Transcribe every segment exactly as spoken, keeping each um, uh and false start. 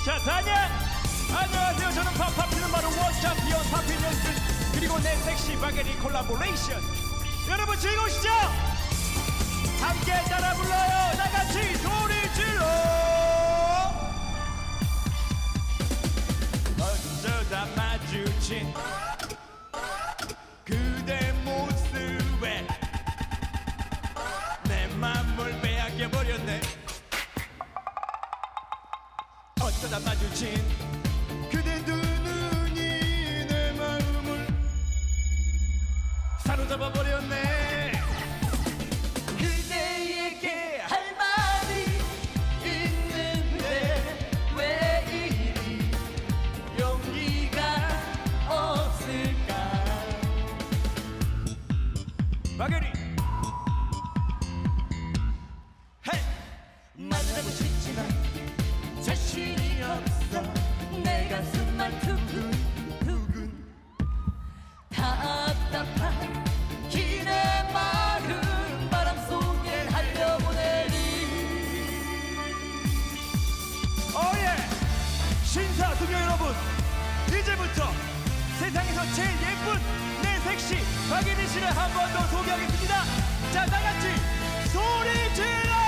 자, 다냐! 안녕하세요. 저는 팍팍 튀는 바로 원챔피언 팍피니언스, 그리고 내 섹시 바게리 콜라보레이션. 여러분 즐거우시죠? 함께 따라 불러요. 나같이 소리 질러. 어쩌다 마주친 그대 모습에 내 맘을 빼앗겨버렸네. 어쩌다 마주친 그대 두 눈이 내 마음을 사로잡아버렸네. 그대에게 할 말이 있는데 왜 이리 용기가 없을까. 바게리 헤이! 만나고 싶지만 자신이 없어. 내 가슴만 두근두근 답답한 기내 마음 바람 속에 달려보내리. 오예! 신사숙녀 여러분, 이제부터 세상에서 제일 예쁜 내 섹시 박예린 씨를 한 번 더 소개하겠습니다. 자, 다같이 소리 질러!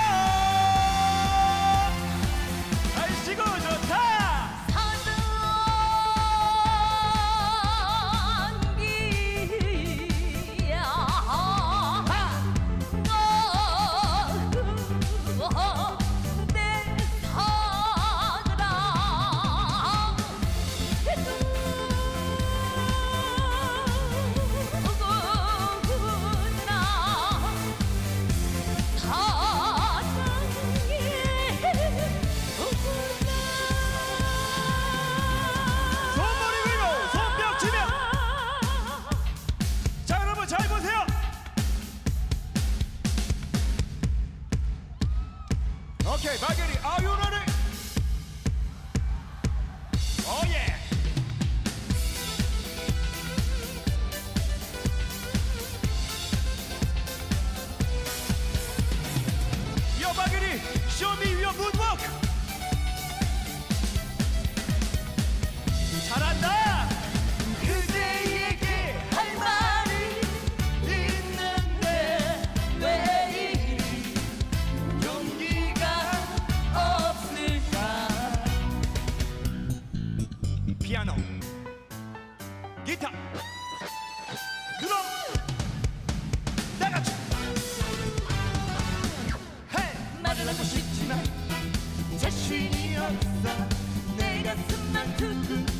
날씨고 좋다! 오케이, 바게리, are you ready? Oh yeah! Yo, 바게리, show me your moonwalk! 잘한다! 그대에게 할 말이 있는데 왜 이리 용기가 없을까. 피아노, 기타, 드럼, 다같이 헤이! 말을 하고 싶지만 자신이 없어. 내 가슴만 두근